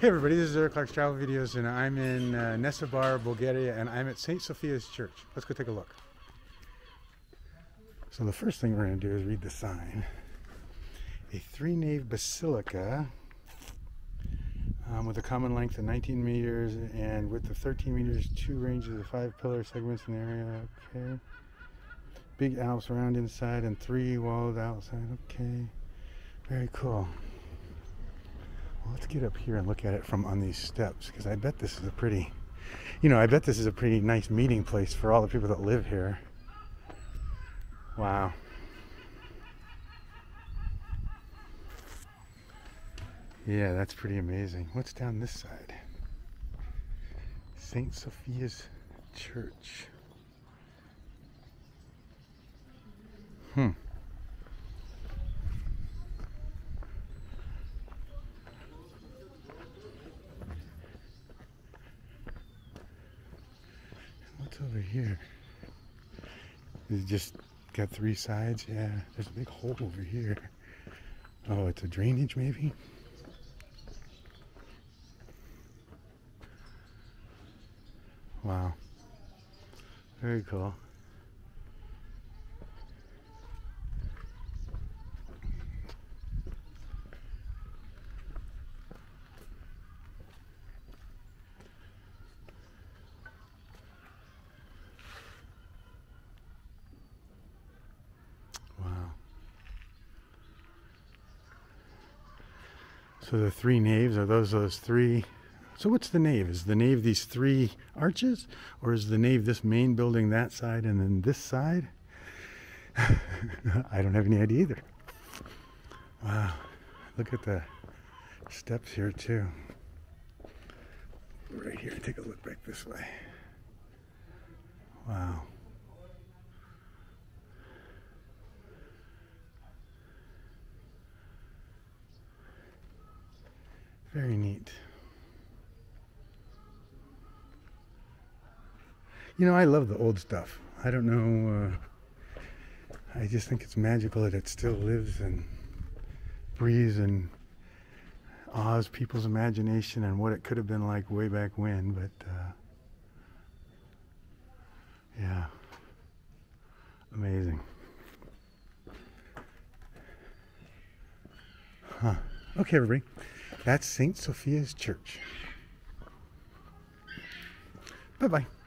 Hey everybody, this is Eric Clark's Travel Videos, and I'm in Nesebar, Bulgaria, and I'm at Saint Sofia's church. Let's go take a look. So the first thing we're going to do is read the sign. A three-nave basilica with a common length of 19 meters and width of 13 meters, 2 ranges of 5 pillar segments in the area. Okay. Big alps around inside and 3 walled outside. Okay. Very cool. Well, let's get up here and look at it from on these steps, because I bet this is a pretty, I bet this is a pretty nice meeting place for all the people that live here. Wow. Yeah, that's pretty amazing. What's down this side? Saint Sophia's Church. What's over here? Is it just got 3 sides? Yeah, there's a big hole over here. Oh, it's a drainage maybe? Wow. Very cool. So the 3 naves, are those 3? So what's the nave? Is the nave these 3 arches? Or is the nave this main building that side and then this side? I don't have any idea either. Wow. Look at the steps here too. Right here, take a look back this way. Wow. Very neat. I love the old stuff. I don't know, I just think it's magical that it still lives and breathes and awes people's imagination and what it could have been like way back when, but yeah, amazing. Okay, everybody. That's Saint Sophia's Church. Bye-bye.